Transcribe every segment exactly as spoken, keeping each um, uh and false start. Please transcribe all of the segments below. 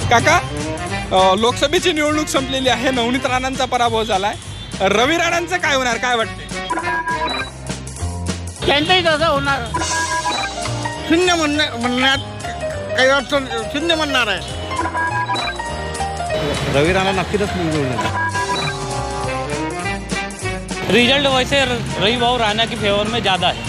काका, लोकसभेची निवडणूक संपलेली आहे, नवनीत राणांचा पराभव झालाय, रवी राणांचं काय होणार, काय वाटते? त्यांचंही तसं होणार, शून्य म्हणण्यात काही अडचण, शून्य म्हणणार आहे. रवी राणा नक्कीच निवडून येणार. रिजल्ट वैसे रवि भाऊ राणा की फेवर में ज़्यादा है.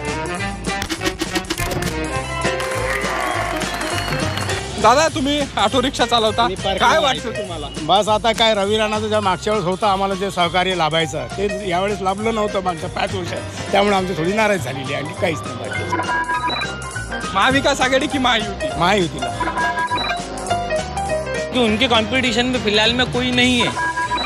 दादा, तुम्ही ऑटो रिक्षा चालवता, काय वाटतं तुम्हाला? बस आता काय, रवी राणाचं ज्या मागच्या वेळेस होतं आम्हाला जे सहकार्य लाभायचं ते यावेळेस लाभलं नव्हतं मागच्या पाच वर्षात, त्यामुळे आमची थोडी नाराज झालेली आहे, आणखी काहीच नाही बाकी. महाविकास आघाडी की महायुती? महायुतीला. कि उनके कंपटीशन में फिलहाल में कोई नहीं है.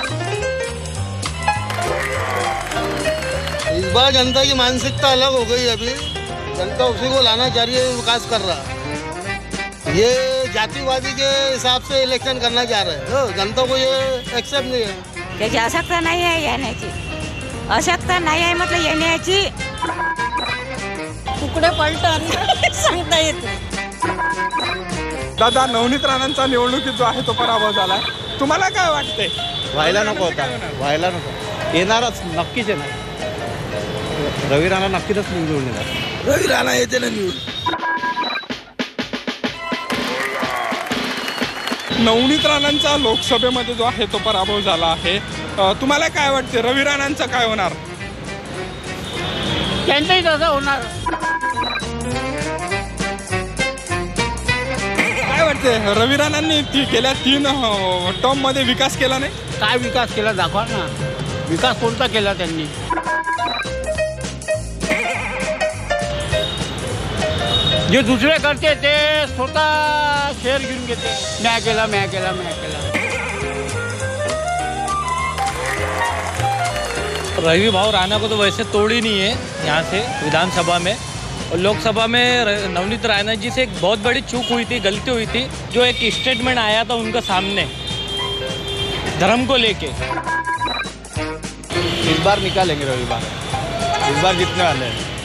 इस बार जनता की मानसिकता अलग हो गई. अभी जनता उसी को लाना चाह रही है, विकास कर रहा है. ये जातिवादी के हिसाब से इलेक्शन करना चाह रहे हैं, जनता को ये एक्सेप्ट नहीं है. त्याची आवश्यकता नाही आहे येण्याची, आवश्यकता नाही आहे म्हटलं येण्याची. कुकडे पलटन सांगता येत. दादा, नवनीत राणांचा निवडणुकीत जो आहे तो पराभव झालाय, तुम्हाला काय वाटतंय? व्हायला नको होता, व्हायला नको, येणारच नक्कीच येणार. रवी राणा नक्कीच निवडून येणार. रवी राणा येते ना निवडून. नवनीत राणांचा लोकसभेमध्ये जो आहे तो पराभव झाला आहे, तुम्हाला काय वाटते, रवी राणांचं काय होणार? त्यांचंही तसं होणार. काय वाटते, रवी राणांनी ती गेल्या तीन टर्म मध्ये विकास केला नाही? काय विकास केला दाखवा ना, विकास कोणता केला त्यांनी? जे दुसरे करते ते स्वतः शेअर घेऊन घेते, म्या केला म्या केला म्या केला. रवि भाऊ राणा को तो वैसे तोड़ ही नहीं है यहाँ से विधानसभा में, और लोकसभा में नवनीत राणा जी से एक बहुत बड़ी चूक हुई थी, गलती हुई थी, जो एक स्टेटमेंट आया था उनका सामने धर्म को लेके. इस बार निकालेंगे रवि बार, इस बार जीतने वाले हैं.